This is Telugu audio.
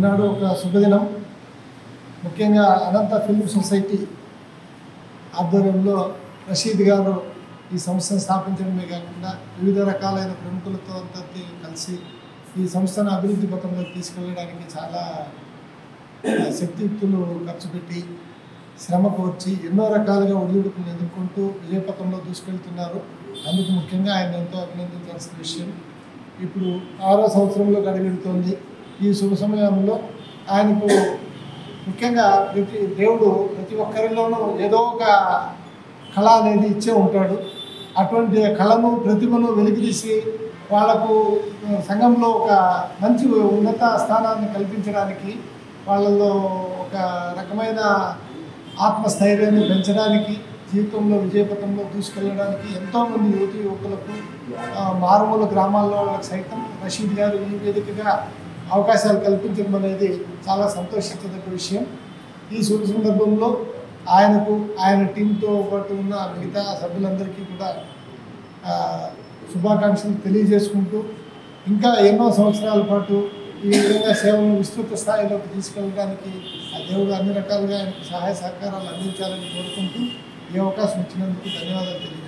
ఈనాడు ఒక శుభదినం. ముఖ్యంగా అనంత ఫిల్మ్ సొసైటీ ఆధ్వర్యంలో రషీద్ గారు ఈ సంస్థను స్థాపించడమే కాకుండా వివిధ రకాలైన ప్రముఖులతో అంతా కలిసి ఈ సంస్థను అభివృద్ధి పథంలోకి తీసుకెళ్ళడానికి చాలా శక్తియుక్తులు ఖర్చు పెట్టి శ్రమ కోర్చి ఎన్నో రకాలుగా ఒడిదుడుకులు ఎదుర్కొంటూ విజయపథంలో దూసుకెళ్తున్నారు. అందుకు ముఖ్యంగా ఆయన ఎంతో అభినందించాల్సిన విషయం. ఇప్పుడు 6వ సంవత్సరంలో అడుగెడుతోంది. ఈ శుభ సమయంలో ఆయనకు ముఖ్యంగా దేవుడు ప్రతి ఒక్కరిలోనూ ఏదో ఒక కళ అనేది ఇచ్చే ఉంటాడు. అటువంటి కళను ప్రతిభను వెలికితీసి వాళ్లకు సంఘంలో ఒక మంచి ఉన్నత స్థానాన్ని కల్పించడానికి, వాళ్ళలో ఒక రకమైన ఆత్మస్థైర్యాన్ని పెంచడానికి, జీవితంలో విజయపథంలో దూసుకెళ్ళడానికి ఎంతోమంది యువకులకు మారుమూల గ్రామాల్లో వాళ్ళకి సైతం రషీద్ గారు ఈ వేదికగా అవకాశాలు కల్పించడం అనేది చాలా సంతోషించదగ్గ విషయం. ఈ శుభ సందర్భంలో ఆయనకు, ఆయన టీంతో పాటు ఉన్న మిగతా సభ్యులందరికీ కూడా శుభాకాంక్షలు తెలియజేసుకుంటూ ఇంకా ఎన్నో సంవత్సరాల పాటు ఈ విధంగా సేవలను విస్తృత స్థాయిలోకి తీసుకెళ్ళడానికి ఆ దేవుడు అన్ని రకాలుగా ఆయనకు సహాయ సహకారాలు అందించాలని కోరుకుంటూ ఈ అవకాశం ఇచ్చినందుకు ధన్యవాదాలు తెలియజేస్తున్నాను.